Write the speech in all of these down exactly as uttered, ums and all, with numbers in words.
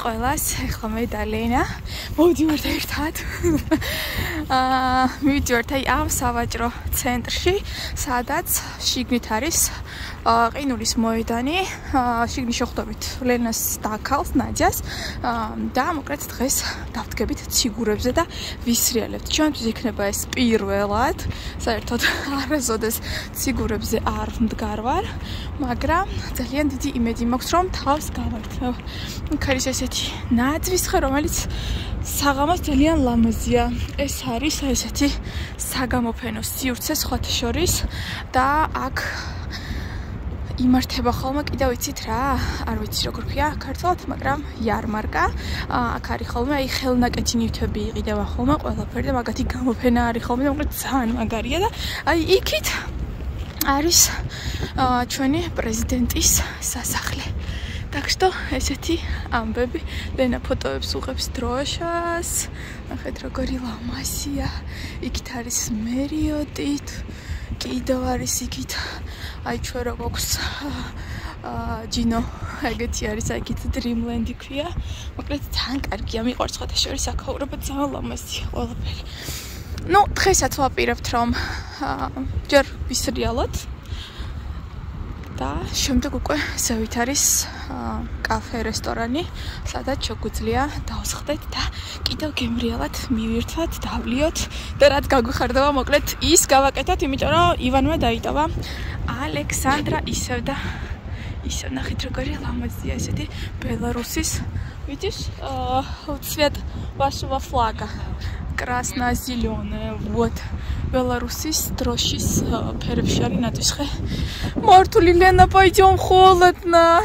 ყველას, ეხლა მე და ლენა მოვიდივართ ერთად. აა მივიდივართ აი ამ სავაჭრო ცენტრში, სადაც შიგნით არის ყინულის მოედანი. შიგნით შეხვდებით ლენას და ქალს, ნადიას და მოკლედ დღეს დავდგებით ციგურებზე და ვისრიალებთ. ჩვენთვის იქნება ეს პირველად, საერთოდ არასოდეს ციგურებზე არ მდგარ ვარ, მაგრამ ძალიან დიდი იმედი მაქვს, რომ თავს გავართმევ. იქ არის ესეთი ნაძვისხე, რომელიც საღამოს ძალიან ლამაზია. ეს არის ესეთი საგამოფენო სივრცე სხვათა შორის და აქ იმართება ხოლმე, კიდევ ვიცით რა, არ ვიცი როგორ ქვია ქართულად, მაგრამ იარმარკა. აქ არის ხოლმე აი ხელნაკეთი ნივთები იყიდება ხოლმე ყველაფერი და მაგათი გამოფენა არის ხოლმე და მოკლედ ძალიან მაგარია და აი იქით არის ჩვენი პრეზიდენტის სასახლე. Так что ესეთი ამბები, ლენა ფოტოებს უღებს დროშას. ნახეთ როგორი ლამაზია. იქით არის მერიოტით. კიდევ არის იქით აი ჩვენ რო გვაქვს ჯინო, ეგეთი არის აიქით დრიმლენდი ქვია. მოკლედ ძალიან კარგია, მიყვარს სხვათა შორის აქაურობა, ძალიან ლამაზია ყველაფერი. Ну, დღესაც ვაპირებთ რომ ჯერ ვისრიალოთ და შემდეგ უკვე ზევით არის კაფე, რესტორანი, სადაც შეგვიძლია დავსხდეთ და კიდევ გემრიალად მივირთვათ, დავლიოთ და რაც გაგვიხარდება, მოკლედ ის გავაკეთოთ, იმიტომ რომ ივანმა დაიტოვა ალექსანდრა ისევ და ისევ. ნახეთ როგორი ლამაზია ესეთი ბელარუსის, видишь, цвет вашего флага. красно-зеленая, вот. Беларусის დროშის ფერებში არის ნაძვისხე. მართული ლენა, пойдем, холодно.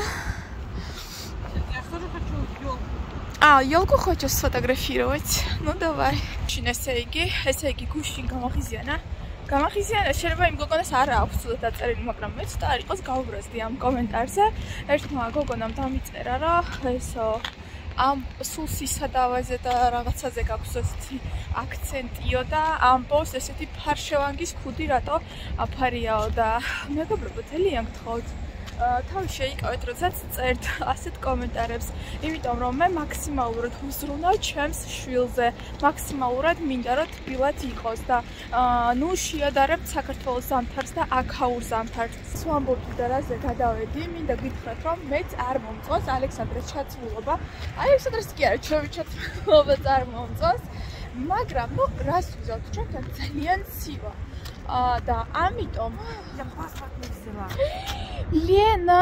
А, елку хочешь сфотографировать? Ну давай. შინ ესე იგი, ესე იგი გუშინ გამახიზიანა. გამახიზიანა, შეიძლება იმ გოგონას არ აქვს ცუდად დაწერილი, მაგრამ მეც და არ იყოს გავუბრაზდი ამ კომენტარზე. ერთმა გოგონამ დამიწერა, რომ ესო ამ სულ სისადავეზე და რაღაცაზე გაქვს ესეთი აქცენტიო და ამბობს ესეთი ფარშევანგის ქუდი რატო აფარიაო და მეგობრებო, ძალიან გთხოვთ, თავი შეიკავეთ, როდესაც წერთ ასეთ კომენტარებს, იმიტომ რომ მე მაქსიმალურად ვიზრუნავ ჩემს შვილზე, მაქსიმალურად მინდა რომ თბილად იყოს და ნუ შეადარებთ საქართველოს ზამთარს და აქაურ ზამთარს. ვამბობთ და რაზე გადავედი, მინდა გითხრათ რომ მეც არ მომწონს ალექსანდრეს ჩაცმულობა. ალექსანდრეს კი არა, ჩვენი ჩაცმულობაც არ მომწონს, მაგრამ ნუ რას ვიზავთ, ჩვენთან ძალიან ცივა. და ამიტომ Лена!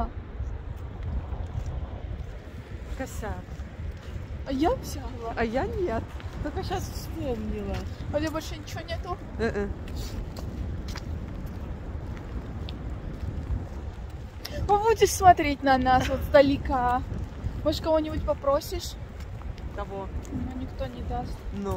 Косяк. А я взяла. А я нет. Только сейчас вспомнила. А у тебя больше ничего нету? Uh-uh. Будешь смотреть на нас вот сдалека. Может, кого-нибудь попросишь? Кого? Ну, никто не даст. Ну.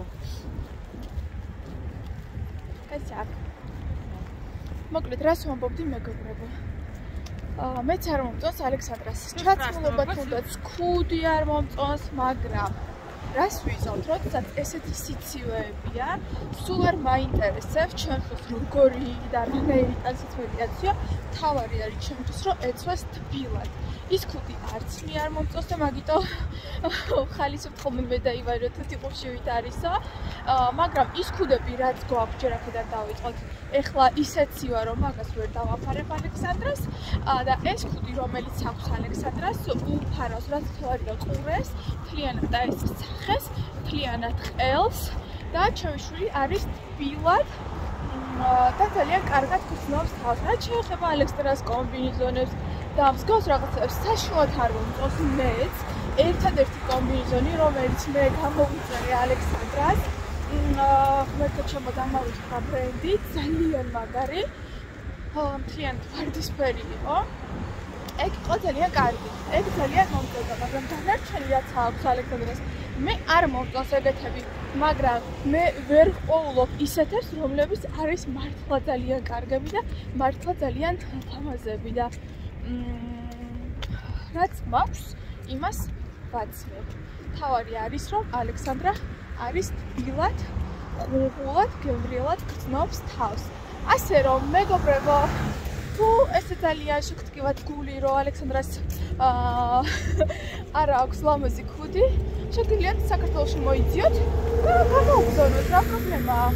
Косяк. Моглит, раз он бобди мегабреба. მეც არ მომწონს ალექსანდრას ჩაცმულობა, თუნდაც ქუდი არ მომწონს, მაგრამ რას ვიზავთ, როდესაც ესეთი სიცივეებია, სულ არ მაინტერესებს ჩემთვის როგორი და რანაირი კანსაცმელიაციო, თავარი არის ჩემთვის, რომ ეცვას თბილად. ის ქუდი არც მე არ მომწონს და მაგიტო ხალისობთ ხოლმე მე და ივანე თვითი ყურშივით არისო, მაგრამ ის ქუდები რაც გვაქვს ჯერ აქედან დავიწყოთ, ეხლა ისეცივა რომ მაგას ვერ დავაფარებ ალექსანდრას და ეს ქუდი რომელიც აქვს ალექსანდრას უფარავს, რაც თვარი და ყურეს, მთლიანად დაესწრეს სახეს, მთლიანად ყელს და ჩემი შვილი არის თბილად და ძალიან კარგად გრძნობს თავს. რაც შეეხება ალექსანდრას კომბინეზონებს და მსგავს რაღაცებს საშუალოდ არ მომწონს მეც. ერთადერთი კომბინეზონი, რომელიც მე გამოვიწერე ალექსანდრას, ღმერთო ჩემო დამავიწყდა ბრენდი, ძალიან მაგარი, მთლიანად ვარდისფერი იყო. ეგ იყო ძალიან კარგი, ეგ ძალიან მომწონდა, მაგრამ დანარჩენი რაც აქვს ალექსანდრას, მე არ მომწონს ეგეთები, მაგრამ მე ვერ ვყოვლობ ისეთებს, რომლებიც არის მართლა ძალიან კარგები და მართლა ძალიან ლამაზები და რაც მაქვს, იმას ვაცმევ. თავარი არის, რომ ალექსანდრა არის თბილად, ღუნღულად, გემრიელად გრძნობს თავს. ასე რომ, მეგობრებო, თუ ესე ძალიან შეგტკივათ გული, რომ ალექსანდრას არა აქვს ლამაზი ქუდი, შეგიძლიათ საქართველოში მოიძიოთ და გამოგზავნოთ, რა პრობლემაა?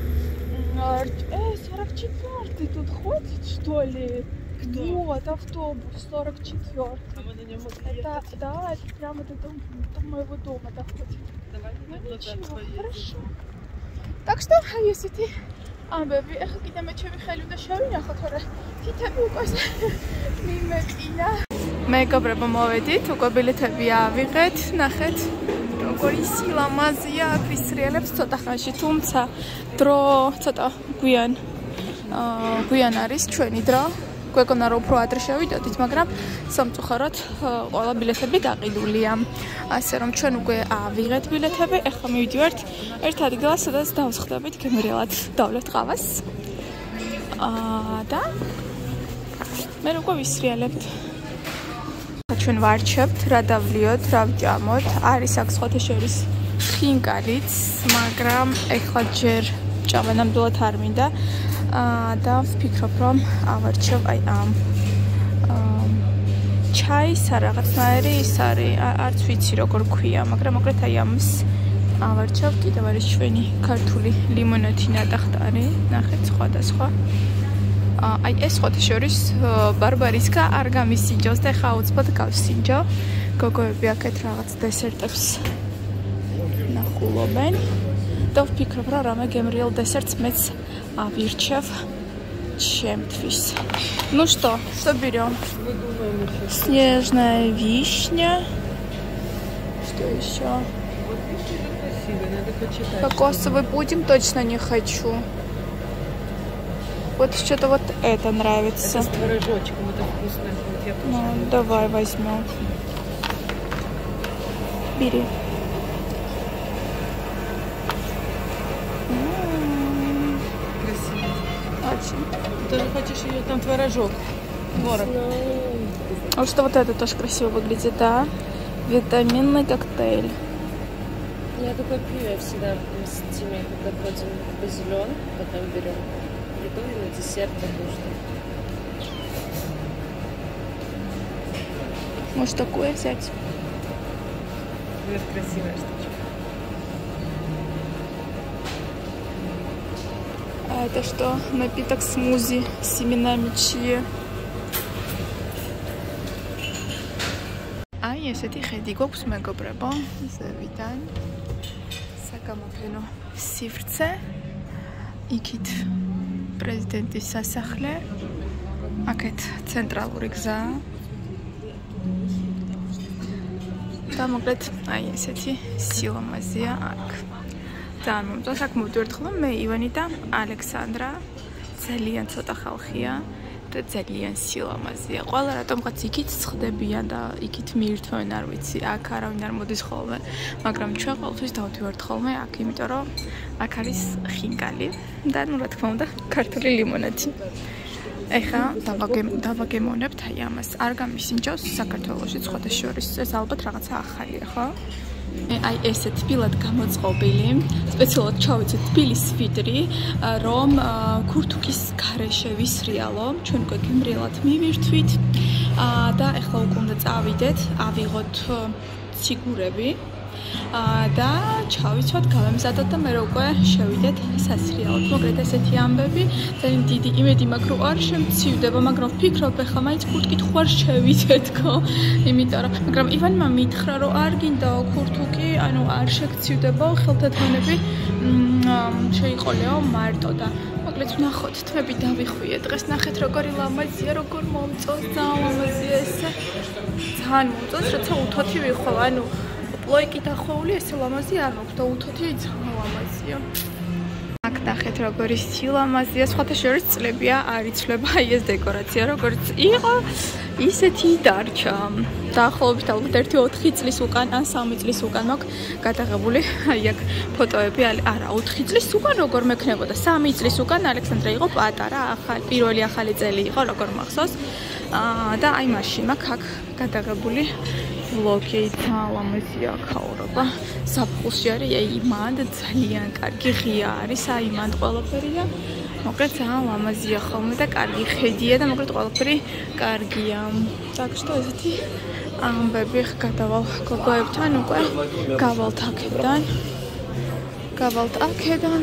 ეს сорок четвёртый тут ходит, что ли? Вот, автобус сорок четвёртый. А мы на нем можем Это, ехать? да, это прямо до, дом, до моего дома доходит. Давай Ну мы ничего, туда поедем. хорошо. Так что, если ты ამბები, ახლა კიდე მე ჩემი ხელი უნდა შევინახო, თორე თითები უკვე მიმეკინა. მეგობრებო, მოვედით, უკვე ბილეთები ავიღეთ, ნახეთ, როგორი სილამაზეა, ვისრიელებს ცოტა ხანში, თუმცა დრო ცოტა გვიან გვიან არის ჩვენი დრო. გვეგონა რომ უფრო ადრე შევიდოდით, მაგრამ სამწუხაროდ ყველა ბილეთები გაყიდულია. ასე რომ ჩვენ უკვე ავიღეთ ბილეთები, ახლა მივიდივართ ერთ ადგილას, სადაც დავსხდებით გემრიელად დავლევთ ყავას. აა და მე უკვე ვისრიალებთ. ჩვენ ვარჩევთ, რა დავლიოთ, რა ვჭამოთ. არის აქ სხვათა შორის ხინკალიც, მაგრამ ახლა ჯერ ჭამა ნამდვილად არ მინდა. და ვფიქრობ, რომ ავარჩევ აი ამ ჩაის რაღაცნაირი ის არის, არც ვიცი როგორ ქვია, მაგრამ მოკლედ აი ამის ავარჩევ. კიდევ არის ჩვენი ქართული ლიმონათი ნატახტარი, ნახეთ, სხვადასხვა. აი ეს სხვათა შორის ბარბარისკა არ გამისინჯოს და ხა უცბად გავსინჯო. გოგოები აქეთ რაღაც დესერტებს ნახულობენ. და ვფიქრობ, რომ რამე გემრიელ десертს მეც авирчев чемтвис. Ну что, что берем? Мы думаем еще. Снежная вишня. Что еще? Вот вишня же красивая, надо почитать. Кокосовый пудинг точно не хочу. Вот что-то вот это нравится. Это с творожочком, это вкусное будет. Я тоже Ну, люблю. давай возьмем. Бери. Очень. Ты тоже хочешь ее там творожок? Творог. А вот что вот это тоже красиво выглядит, да? Витаминный коктейль. Я такой пью, я всегда с семьей, когда ходим по зеленым, потом берем еду и на десерт покушаем. Может такое взять? Это красивая штучка. А это что? Напиток смузи с семенами чиа. აი ესეთი ხედი გვაქვს მეგობრებო, ზევიდან საკამოფენო სივრცე, იქით პრეზიდენტის სასახლე, აქეთ ცენტრალური გზა და მოკლედ აი ესეთი სილამაზეა აქ. ძალიან მომწონს, აქ მოვდივართ ხოლმე მე, ივანი და ალექსანდრა, ძალიან ცოტა ხალხია და ძალიან სილამაზეა. ყველა რატომღაც იქით სხდებიან და იქით მიირთმევენ, არ ვიცი, აქ არავინ არ მოდის ხოლმე, მაგრამ ჩვენ ყოველთვის დავდივართ ხოლმე აქ, იმიტომ რომ აქ არის ხინკალი და ნუ რა თქმა უნდა ქართული ლიმონადი. ეხლა დავაგემოვნებთ აი ამას. არ გამისინჯოს საქართველოში სხვათა შორის, ეს ალბათ რაღაცა ახალია, ხო? აი ესეთ თბილად გამოწყობილი, სპეციალურად ჩავიცეთ თბილის ვიდრი, რომ ქურთუკის გარეშე ვისრიალო, ჩვენ უკვე გემრიელად მივირთვით და ეხლა უკვე უნდა წავიდეთ, ავიღოთ ციგურები და ჩავიცვათ, გავემზადოთ და მე უკვე შევიდეთ სასრიალოდ. მოკლედ ესეთი ამბები, ძალიან დიდი იმედი მაქვს, რომ არ შემცივდება, მაგრამ ვფიქრობ, ეხლა მაინც ქურთკით ხوار შევიდეთქო, იმიტომ რომ, მაგრამ ივანმა მითხრა, რომ არ გინდაო ქურთუკი, ანუ არ შეგცივდებაო, ხელთათმანები შეიყოლეო მარტო და მოკლედ ვნახოთ, თმები დავიხვიე დღეს, ნახეთ როგორი ლამაზია, როგორ მომწონს, ძალიან ლამაზია ესე. ძალიან მომწონს, როცა უთოთი ვიხვალ, ანუ ლოიკი დახვეული ესე ლამაზი არ მაქვს და უთოთი ძალიან ლამაზია. აქ ნახეთ როგორი სილამაზია, სხვათა შორის წლებია არ იცვლება აი ეს დეკორაცია, როგორც იყო, ისეთი დარჩა. დაახლოებით ალბათ ერთი ოთხი წლის უკან ან სამი წლის უკან მაქვს გადაღებული აი აქ ფოტოები, არა ოთხი წლის უკან როგორ მექნებოდა, სამი წლის უკან ალექსანდრა იყო პატარა, ახალი პირველი ახალი წელი იყო, როგორ მახსოვს. და აი მაშინ მაქვს აქ გადაღებული ვლოგი, ძალიან ლამაზია ქაურობა. ზაფხულში არის აი მანდ ძალიან კარგი ღია არის, აი მანდ ყველაფერი და მოკლედ ძალიან ლამაზია ხოლმე და კარგი ხედია და მოკლედ ყველაფერი კარგია. Так что ესეთი ამბები გადავალ გოგოებთან უკვე გავალთ აქედან. გავალთ აქედან.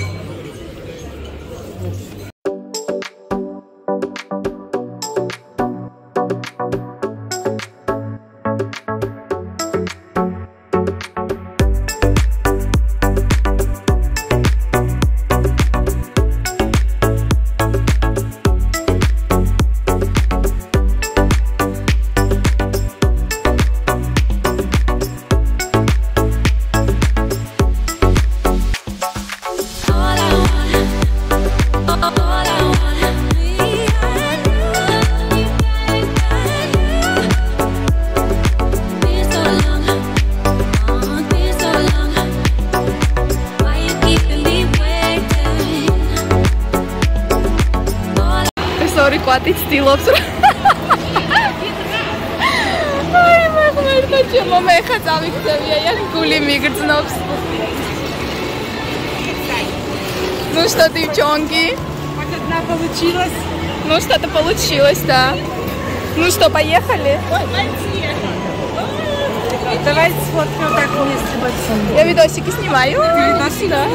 Კვატიც ცდილობს რა. აი მაგმერდა ჩემო მე ხა წავიქცევია იქ გული მიგრძნობს. Ну что, девчонки? Хоть одна получилась. Ну что-то получилось, да. Ну что, поехали? Давайте сфоткаем так вместе большим. Я видосики снимаю. Видосики? Да.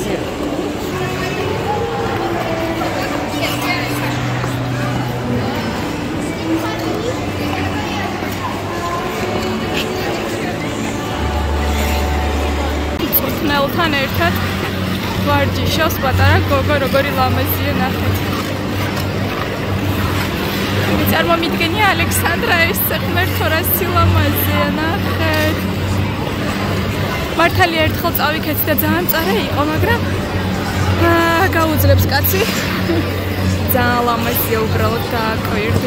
მელთან ერთად ვარჯიშობს პატარა გოგო, როგორი ლამაზია ნახეთ. მე წარმომიდგენია ალექსანდრა ეს ღმერთო რა სილამაზეა ნახეთ. მართალი ერთხელ წავიქეთ და ძალიან მწარე იყო, მაგრამ აა გაუძლებს კაცი. ძალიან ლამაზია უბრალოდ გააკვირდი.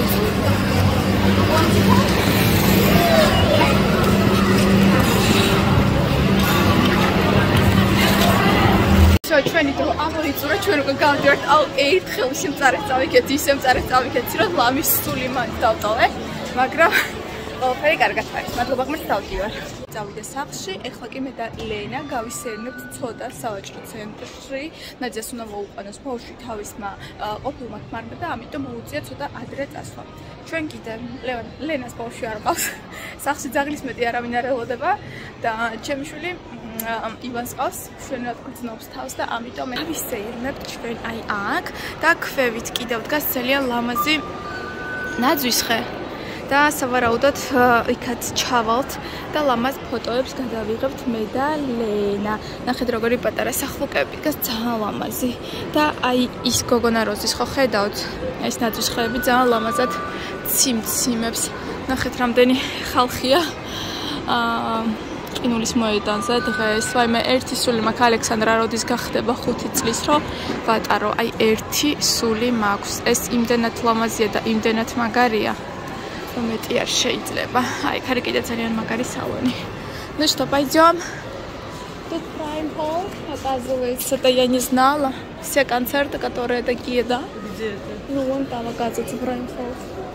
ჩვენი დრო ამოიწურა ჩვენ უკვე გავდივართ აუ ერთხელ სიმწარეს წავიქეთ ისე მწარეს წავიქეთ რომ ლამის სული მან დავტოვე მაგრამ ყველაფერი კარგად არის მადლობა ღმერთს დავდივარ წავიდე სახლში ეხლა კი მე და ლენა გავისერნებთ ცოტა სავაჭრო ცენტრში ნაძიას უნდა მოუყანოს ბავშვი თავისმა ყოფილმა ქმარმა და ამიტომ მოუწია ცოტა ადრე წასვლა ჩვენ კიდე ლენას ბავშვი არ ყავს სახლში ძაღლის მეტი არავინ არ ელოდება და ჩემი შვილი ივანს ყავს ჩვენად გრძნობს თავს და ამიტომ მე ვისეირნებთ ჩვენ აი აქ და ქვევით კიდევ დგას ძალიან ლამაზი ნაძვის ხე და სავარაუდოდ იქაც ჩავალთ და ლამაზ ფოტოებს გადავიღებთ მე და ლენა ნახეთ როგორი პატარა სახლუკები დგას ძალიან ლამაზი და აი ის გოგონა როზის ხო ხედავთ ეს ნაძვის ხეები ძალიან ლამაზად ციმციმებს ნახეთ რამდენი ხალხია აა ყინულის მოედანზე დღეს ვაიმე ერთი სული მაქვს ალექსანდრა როდის გახდება ხუთი წლის რომ ვატარო აი ერთი სული მაქვს ეს იმდენად ლამაზია და იმდენად მაგარია რომ მეტი არ შეიძლება აი ხარი კიდე ძალიან მაგარი салони ну что пойдём тут prime hall оказывается это я не знала все концерты которые такие да Где это? ну вон там оказывается prime hall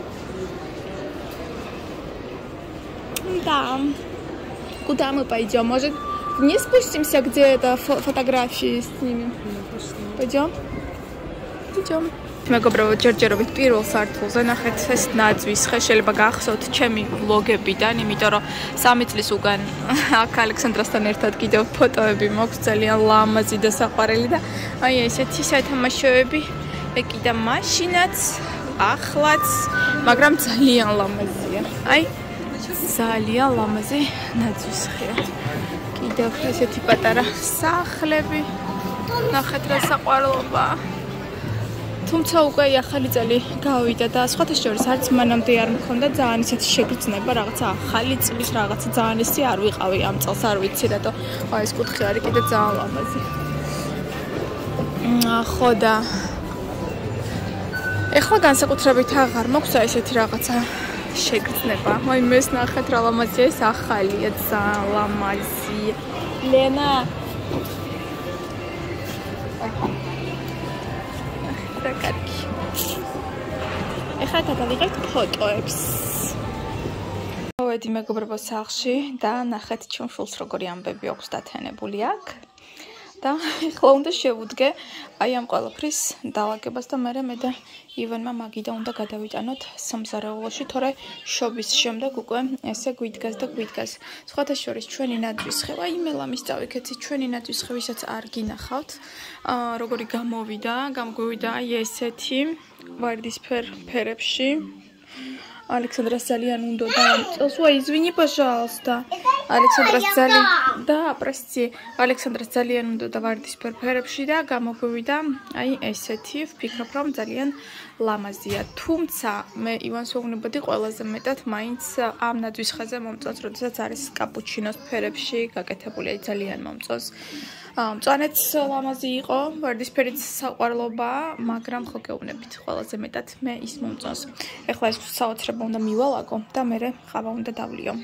да Куда мы пойдем? Может, вниз спустимся, где это фо фотографии снимем? Пойдем? Идем. მეგობრებო, ჯერჯერობით პირველ სართულზე ნახეთ ეს ნაძვის ხე შეიძლება გახსოვთ ჩემი ვლოგებიდან, იმიტომ რომ სამი წლის უკან აქ ალექსანდრასთან ერთად კიდევ ფოტოები მაქვს ძალიან ლამაზი და საყვარელი და აი ესეთი სათამაშოები, მე კიდე მაშინაც, ახლაც, მაგრამ ძალიან ლამაზია. აი ძალიან ლამაზი ნაძვის ხეა. კიდევ ესეთი პატარა სახლები. ნახეთ რა საყვარლობა. თუმცა უკვე ახალი წელი გავიდა და სხვათა შორის არც მანამდე არ მქონდა ძალიან ისეთი შეგრძნება რაღაცა ახალი წლის რაღაცა ძალიან ისე არ ვიყავი ამ წელს არ ვიცი რატო აი ეს კუთხე არის კიდე ძალიან ლამაზი. ხო და ეხლა განსაკუთრებით აღარ მაქვს ესეთი რაღაცა შეგრძნება. აი მეს ნახეთ რა ლამაზია ეს ახალია ძალიან ლამაზი. ლენა კარგი. ეხლა გადავიღებთ ფოტოებს. მოვედი მეგობრებო სახლში და ნახეთ ჩემ შულს როგორი ამბები აქვს დათენებული აქ. და ეხლა უნდა შევუდგე აი ამ ყველაფრის დალაგებას და მე მე და ივანმა მაგიდა უნდა გადავიტანოთ სამზარეულოში, თორე შობის შემდეგ უკვე ესე გვიდგას და გვიდგას. სხვათა შორის ჩვენი ნათვისხევა, იმელა მისწავიქეთ, ჩვენი ნათვისხევისაც არ გინახავთ. აა როგორი გამოვიდა, გამგვივიდა აი ესეთი ვარდისფერ ფერებში. Александрас ძალიან უნდა და ой, извини, пожалуйста. Александрас ძალიან და, прости. Александрас ძალიან უნდა და ვარდისფერ ფერებში და გამოგვივიდა აი ესეთი, ვფიქრობ, რომ ძალიან ლამაზია. თუმცა მე ივანს ვეუბნებოდი ყველაზე მეტად მაინც ამ ნათვისხეზე მომწონს, როდესაც არის კაპუჩინოს ფერებში გაკეთებული, აი ძალიან მომწონს. მწვანეც ლამაზი იყო, ვარდისფერიც საყვარლობა, მაგრამ ხო გეუბნებით, ყველაზე მეტად მე ის მომწონს. ეხლა ეს საოცრება უნდა მივალაგო და მერე ყავა უნდა დავლიო.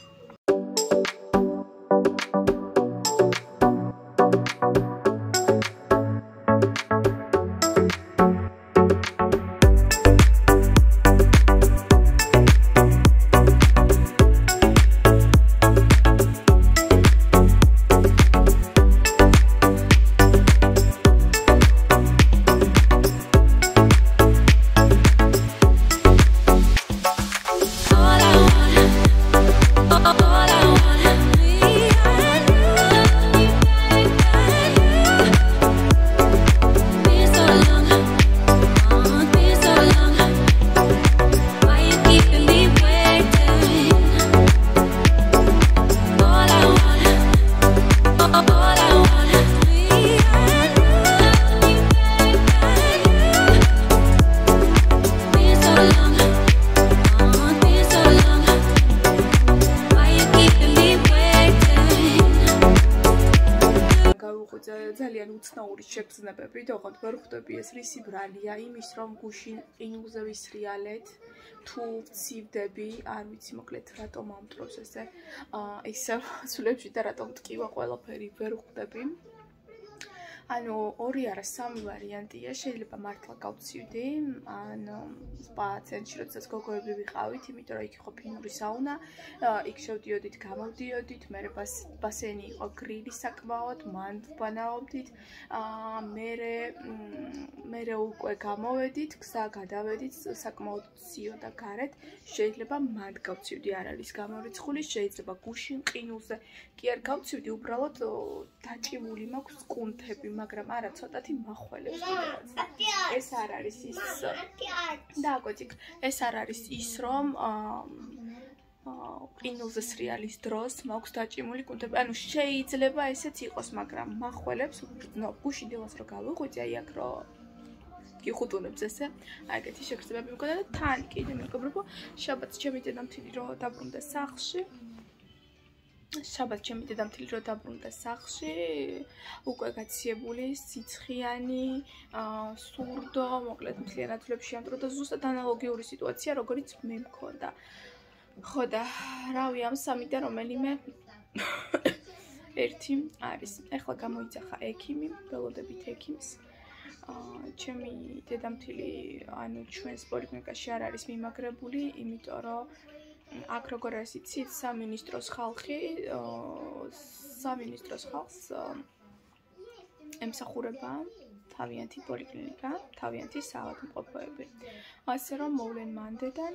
ძალიან უცნაური შეგრძნებები, თქო, ვერ ხვდები ეს რისი ბრალია, იმის რომ გუშინ ყინულზე ვისრიალეთ, თუ ვცივდები, არ ვიცი, მოკლედ რატომ ამტრობს ესე, ისე სულებში და რატომ ტკივა ყველაფერი, ვერ ხვდები. ანუ ორი არა, სამი ვარიანტია, შეიძლება მართლა გავცივდი, ან სპა ცენტრში, როდესაც გოგოები ვიყავით, იმიტომ რომ იქ იყო ფინური საუნა, იქ შევდიოდით, გამოვდიოდით, მერე ბასენი იყო გრილი საკმაოდ, მან ვბანაობდით, მერე მერე უკვე გამოვედით, გზა გადავედით, საკმაოდ ციოდა გარეთ, შეიძლება მანდ გავცივდი, არ არის გამორიცხული, შეიძლება გუშინ ყინულზე კი არ გავცივდი, უბრალოდ დაჭიმული მაქვს კუნთები, მაგრამ არა ცოტათი მახველებს ეს არ არის ის და კოჭიკ ეს არ არის ის რომ ყინულზე სრიალის დროს მაქვს დაჭიმული კუნთები ანუ შეიძლება ესეც იყოს მაგრამ მახველებს ნო გუშინ დილას რო გავიღვიძე აი აქ რო გიხუტუნებს ესე აი ეგეთი შეგრძნებები მქონდა და თან კიდე მეგობრებო შაბათს ჩემი დედამთილი რო დაბრუნდა სახლში შაბათს ჩემი დედამთილი რო დაბრუნდა სახლში, უკვე გაციებული, სიცხიანი, სურდო, მოკლედ მთლიანად თვლებში ამტრო და ზუსტად ანალოგიური სიტუაცია, როგორიც მე მქონდა. ხო და რავი ამ სამიდან რომელიმე ერთი არის. ეხლა გამოიძახა ექიმი, ველოდებით ექიმს. ჩემი დედამთილი, ანუ ჩვენს პოლიკლინიკაში არ არის მიმაგრებული, იმიტომ რომ აქ როგორ არის იცით, სამინისტროს ხალხი, სამინისტროს ხალხს ემსახურება თავიანთი პოლიკლინიკა, თავიანთი საავადმყოფოები. ასე რომ მოვლენ მანდედან,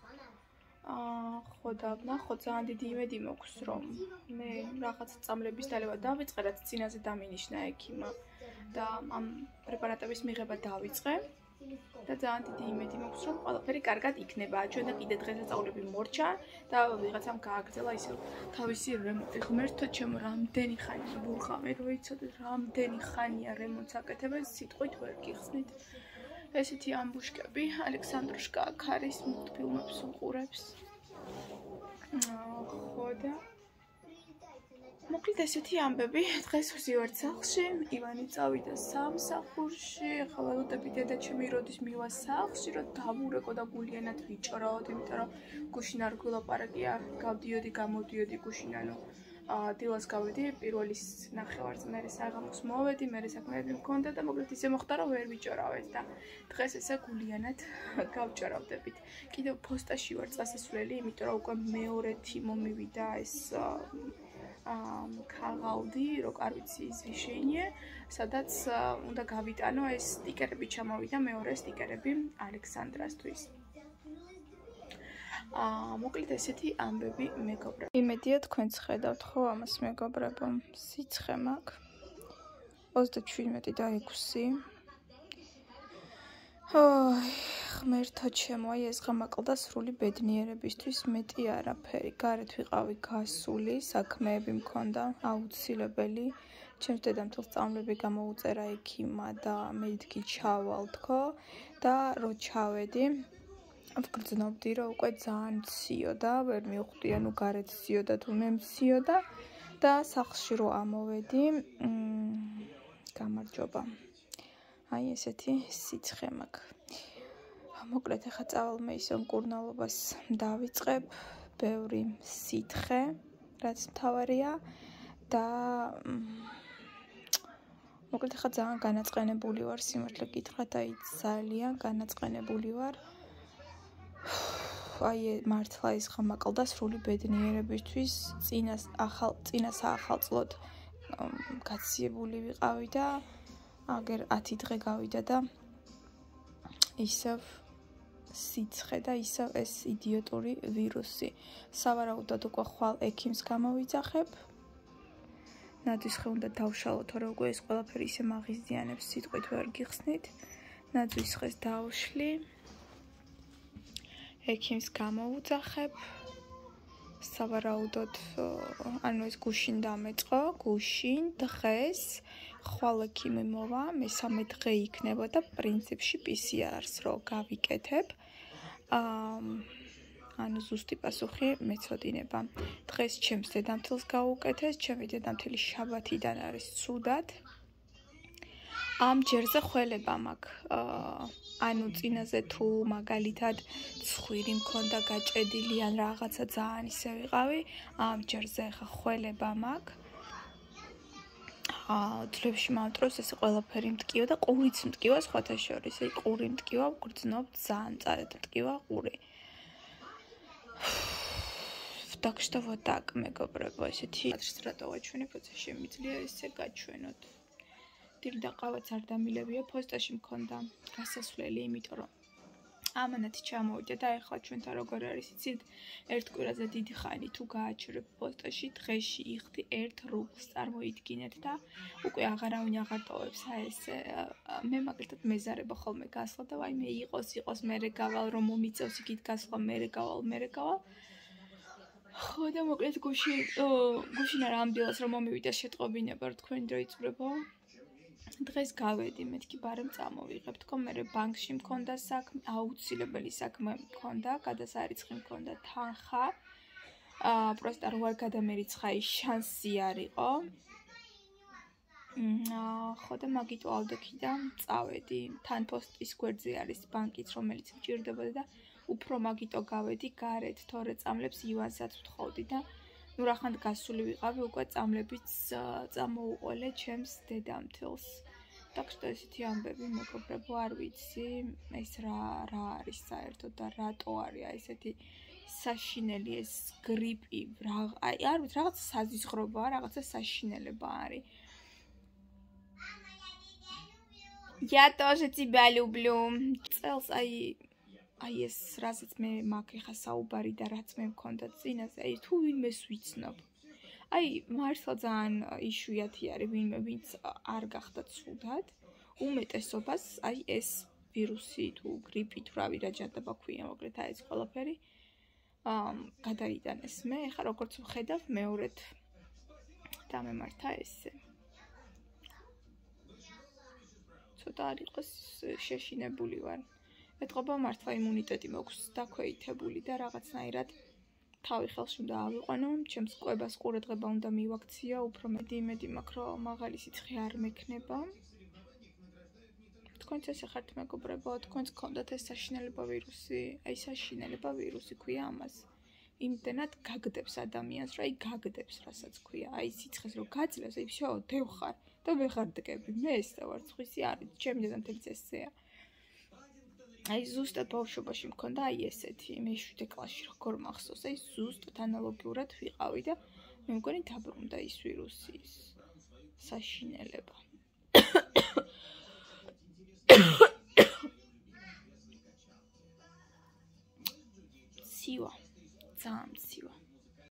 ხო და ნახოთ, ძალიან დიდი იმედი მაქვს, რომ მე რაღაც წამლების დალევა დავიწყე, რაც წინაზე დამინიშნა ექიმმა და ამ პრეპარატების მიღება დავიწყე. და ძალიან დიდი იმედი მაქვს, რომ ყველაფერი კარგად იქნება. ჩვენ და კიდე დღესასწაულები მორჩა და ვიღაცამ გააგრძელა ისე თავისი რემონტი. ღმერთო ჩემო, რამდენი ხანია ვუხავე, რო იცოდეთ, რამდენი ხანია რემონტს აკეთებენ, სიტყვით ვერ გიხსნით. ესეთი ამბუშკები, ალექსანდრუშკა აქ არის, მულტფილმებს უყურებს. ხო და მოკლედ ესეთი ამბები, დღეს ვზივართ სახლში, ივანი წავიდა სამსახურში, ახლა ველოდები დედა ჩემი როდის მივა სახლში, რომ დავურეკო და გულიანად ვიჭრაოდ, იმიტომ რომ გუშინ არ გვილაპარაკია, გავდიოდი, გამოდიოდი გუშინ, ანუ დილას გავედი პირველის ნახევარს, მე საღამოს მოვედი, მე საქმეები მქონდა და მოკლედ ისე მოხდა რომ ვერ ვიჭორავეთ და დღეს ესე გულიანად გავჭარავდებით. კიდევ ფოსტაში ვარ წასასვლელი, იმიტომ რომ უკვე მეორეთი მომივიდა ეს ქაღალდი, რო არ ვიცი ის ვიშენიე, სადაც უნდა გავიტანო ეს სტიკერები ჩამოვიდა, მეორე სტიკერები ალექსანდრასთვის. აა მოკლედ ესეთი ამბები მეგობრებო. იმედია თქვენც ხედავთ ხო ამას მეგობრებო. სიცხე მაქვს ოცდაჩვიდმეტი და ექვსი. ოი, ღმერთო ჩემო, აი ეს ღამაყლდა სრული ბედნიერებისთვის მეტი არაფერი. გარეთ ვიყავი გასული, საქმეები მქონდა აუცილებელი. ჩემს დედამთილს სწავლები გამოუწერა ექიმა და მეთქი ჩავალ თქო და რო ჩავედი ვგრძნობდი რომ უკვე ძალიან მციოდა, ვერ მივხვდი ანუ გარეთ მციოდა თუ მე მციოდა და სახლში რო ამოვედი, გამარჯობა. აი ესეთი სიცხე მაქვს. მოკლედ ახლა წავალ მე ისე მკურნალობას დავიწყებ, ბევრი სითხე, რაც მთავარია და მოკლედ ახლა ძალიან განაწყენებული ვარ სიმართლე გითხრათ, აი ძალიან განაწყენებული ვარ. აი მართლა ის ღამაყლდა სრული ბედნიერებისთვის, წინას ახალ წინას ახალწლოდ გაციებული ვიყავი და აგერ ათი დღე გავიდა და ისევ სიცხე და ისევ ეს იდიოტური ვირუსი. სავარაუდოდ უკვე ხვალ ექიმს გამოვიძახებ. ნაძვის ხე უნდა დავშალო, თორე უკვე ეს ყველაფერი ისე მაღიზიანებს, სიტყვით ვერ გიხსნით. ნაძვის ხეს დავშლი. ექიმს გამოვუძახებ. სავარაუდოდ ანუ ეს გუშინ დამეწყო, გუშინ დღეს ხვალ ექიმი მოვა, მესამე დღე იქნება და პრინციპში პი სი არს რო გავიკეთებ. აა ანუ ზუსტი პასუხი მეწოდინება. დღეს ჩემს დედამთილს გავუკეთეს, ჩემი დედამთილი შაბათიდან არის ცუდად. ამ ჯერზე ხველება მაქვს. აა ანუ წინაზე თუ მაგალითად ცხვირი მქონდა გაჭედილი ან რაღაცა ძალიან ისე ვიყავი, ამ ჯერზე ხა ხველება მაქვს. აა თლებში მომტროს ეს ყველაფერი მткиვა და ყურიც მткиვა სხვათა შორის. აი ყური მткиვა, გრძნობ ძალიან წარეთ მткиვა ყური. Так что вот так, მეგობრებო, ესეთი რატო გაჩვენე ფოთაში შემიძლია ესე გაჩვენოთ. დილდა ყავაც არ დამილებია, ფოსტაში მქონდა გასასვლელი, იმიტომ რომ ამანათი ჩამოვიდა და ეხლა ჩვენთან როგორ არის, იცით, ერთ კვირაზე დიდი ხანი თუ გააჩერებ პოსტაში, დღეში იხდი ერთ რუბლს, წარმოიდგინეთ და უკვე აღარავინ აღარ ტოვებს, აი ესე მე მაგალითად მეზარება ხოლმე გასვლა და ვაი მე იყოს, იყოს, მერე გავალ, რომ მომიწევს იქით გასვლა, მერე გავალ, მერე გავალ. ხო და მოკლედ გუში გუშინ არა ამ დილას რომ მომივიდა შეტყობინება, რომ თქვენი დრო იწურებო. დღეს გავედი, მეთქი ბარემ წამოვიღებ, თქო მე ბანკში მქონდა საქმე, აუცილებელი საქმე მქონდა, გადასარიცხი მქონდა თანხა. აა პროსტა რო არ გადამერიცხა ის შანსი არისო. აა ხო და მაგით ვავდექი და წავედი. თან პოსტის გვერდზე არის ბანკიც, რომელიც მჭირდებოდა და უფრო მაგიტო გავედი გარეთ, თორე წამლებს ივანსაც ვთხოვდი და ნუ რახან გასული ვიყავი, უკვე წამლებიც წამოუყოლე ჩემს დედამთილს. Так что ესეთი ამბები მეგობრებო, არ ვიცი, ეს რა რა არის საერთოდ და რატო არის აი ესეთი საშინელი ეს გრიპი, აი არ ვიცი, რაღაც საზიზღრობაა, რაღაცა საშინელება არის. Я тоже тебя люблю. წელს აი აი ეს რასაც მე მაქვს ხა საუბარი და რაც მე მქონდა წინაზე, აი თუ ვინმეს ვიცნობ. აი მართლა ძალიან იშვიათი არის ვინმე ვინც არ გახდა ცუდად. უმეტესობას აი ეს ვირუსი თუ გრიპი თუ რავი რა ჯანდება ქვია, მოკლედ აი ეს ყველაფერი აა გადაიტანეს მე, ხა როგორც ვხედავ მეორედ დამემართა ესე. ცოტა არ იყოს შეშინებული ვარ. ეთყობა მართლა იმუნიტეტი მაქვს დაქვეითებული და რაღაცნაირად თავი ხელში უნდა ავიყვანო, ჩემს კვებას ყურადღება უნდა მივაქცია, უფრო მეტი იმედი მაქვს, რომ მაღალი სიცხე არ მექნება. თქვენც ესე ხართ მეგობრებო, თქვენც გქონდათ ეს საშინელება ვირუსი, აი საშინელება ვირუსი ქვია ამას. იმდენად გაგდებს ადამიანს, რა, აი გაგდებს, რასაც ქვია, აი სიცხეს რო გაძლევს, აი всё, დევხარ და ვეღარ დგები. მე ეს და ვარ ცხვისი არის, ჩემი დედამთილის ესეა. აი ზუსტად ბავშვობაში მქონდა აი ესეთი, მეშვიდე კლასში როგორ მახსოვს, აი ზუსტად ანალოგიურად ვიყავი და მე მგონი დაბრუნდა ის ვირუსის საშინელება. Сила. Ძალიან